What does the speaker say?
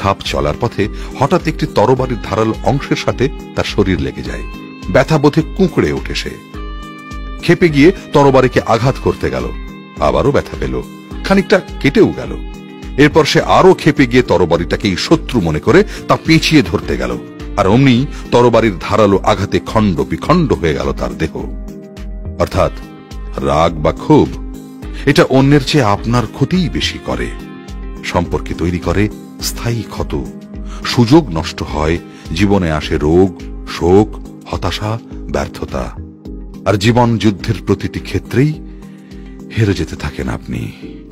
ধাপ চলার পথে হঠাৎ একটি তরবারির ধারালো অংশের সাথে তার শরীর লেগে যায়। ব্যথা বোধে কুঁকড়ে ওঠে সে। ক্ষেপে গিয়ে তরবারিকে আঘাত করতে গেল, আবারও ব্যথা পেল, খানিকটা কেটেও গেল। এরপর সে আরো ক্ষেপে গিয়ে তরবারিটাকেই শত্রু মনে করে তা পেঁচিয়ে ধরতে গেল, আর অমনি তরবারির ধারালো আঘাতে খণ্ড বিখণ্ড হয়ে গেল তার দেহ। অর্থাৎ রাগ বা ক্ষোভ এটা অন্যের চেয়ে আপনার ক্ষতিই বেশি করে, সম্পর্কে তৈরি করে স্থায়ী ক্ষত, সুযোগ নষ্ট হয়, জীবনে আসে রোগ, শোক, হতাশা, ব্যর্থতা, আর জীবন যুদ্ধের প্রতিটি ক্ষেত্রেই হেরে যেতে থাকেন আপনি।